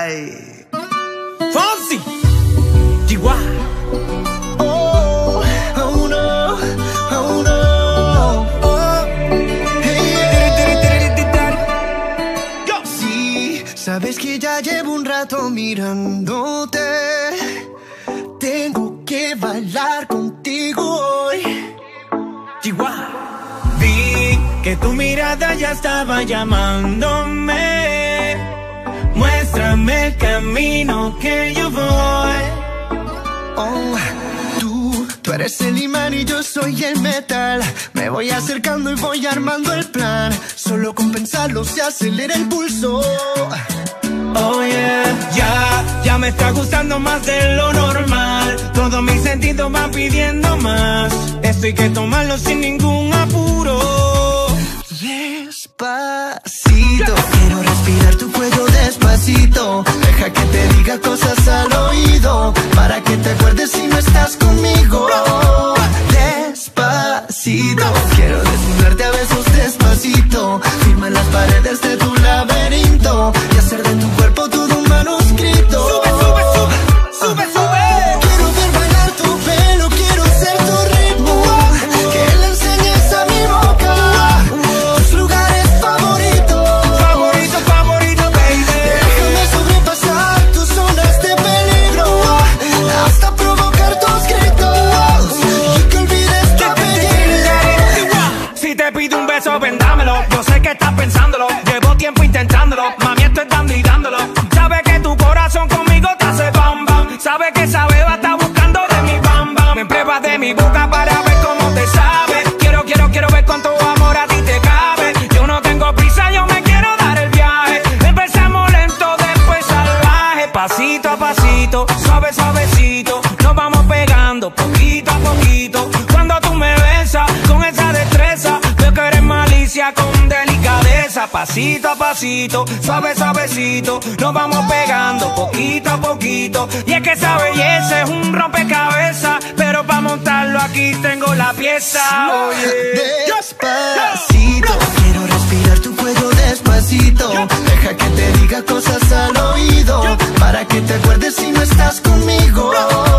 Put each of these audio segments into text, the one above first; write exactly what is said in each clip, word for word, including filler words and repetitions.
Ay. Fonsi. Chihuahua. Oh, oh no, oh no. Oh. Hey. Yo. Sí, sabes que ya llevo un rato mirándote. Tengo que bailar contigo hoy. Chihuahua. Vi que tu mirada ya estaba llamándome. Muéstrame el camino que yo voy. Oh, tú, tú eres el imán y yo soy el metal. Me voy acercando y voy armando el plan. Solo con pensarlo se acelera el pulso. Oh yeah, ya, ya me está gustando más de lo normal. Todos mis sentidos van pidiendo más. Esto hay que tomarlo sin ningún apuro. Despacito, quiero respirar tu cuello despacito. Deja que te diga cosas al oído, para que te acuerdes si no estás conmigo. Despacito, quiero desnudarte a besos despacito. Firma en las paredes de tu laberinto y hacer de tu cuerpo todo un manuscrito. Sube, sube, sube, sube, sube. Quiero ver bailar tu pelo, quiero ser tu ritmo. Que le enseñes a mi boca tus lugares favoritos. Favorito, favorito, baby. Déjame sobrepasar tus zonas de peligro, hasta provocar tus gritos y que olvides tu apellido. Si te pido un beso, vendámelo. Yo sé que estás pensándolo. Llevo tiempo intentándolo. Mami, estoy dando y dándolo. Sabe que tu corazón conmigo te hace bam bam. Sabe que esa beba está buscando de mi bam bam. Me pruebas de mi boca para ver cómo te sabe. Quiero, quiero, quiero ver cuánto amor a ti te cabe. Yo no tengo prisa, yo me quiero dar el viaje. Empezamos lento, después salvaje. Pasito a pasito, suave, suavecito. Nos vamos pegando poquito a poquito. Cuando tú me besas con esa destreza, veo que eres malicia con delicadeza. Pasito a pasito, suave, suavecito. Nos vamos pegando poquito a poquito. Y es que esa belleza es un rompecabezas, pero para montarlo aquí tengo la pieza. Oye, despacito, quiero respirar tu cuello despacito. Deja que te diga cosas al oído, para que te acuerdes si no estás conmigo.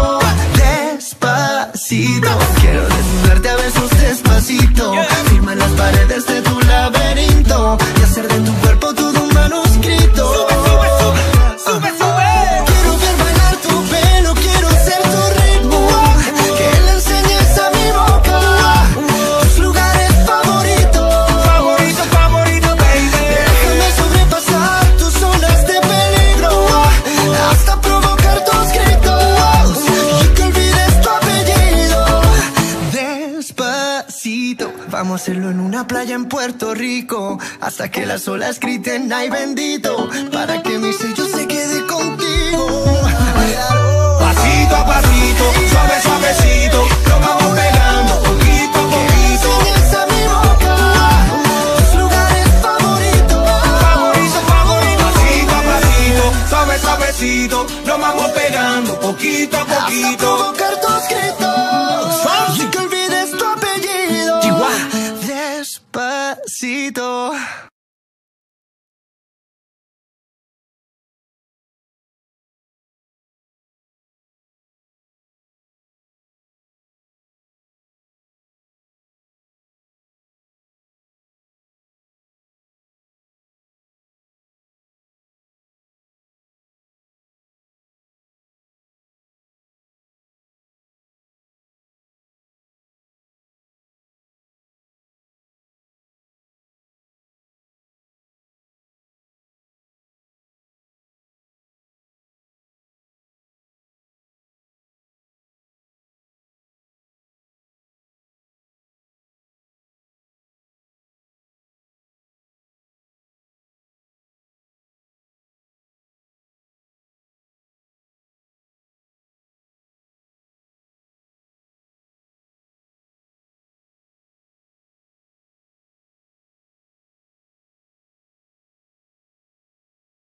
Despacito, quiero desnudarte a besos despacito. Firma en las paredes de tu laberinto y hacer de tu cuerpo todo un manuscrito. sube, sube, sube, sube, sube. Quiero ver bailar tu pelo, quiero ser tu ritmo. Que le enseñes a mi boca tus lugares favoritos. Favorito, favorito, baby. Déjame sobrepasar tus zonas de peligro, hasta provocar tus gritos y que olvides tu apellido. Despacito, vamos a hacerlo en una playa en Puerto Rico, hasta que las olas griten ay bendito, para que mi sello se quede contigo. Pasito a pasito, suave, suavecito. Nos vamos pegando poquito a poquito. Enseñas a mi boca tus lugares favoritos. Favorito, favorito. Pasito a pasito, suave, suavecito. Nos vamos pegando poquito a Hasta poquito. provocar tus gritos y que olvides tu apellido. Chihuahua. Despacito.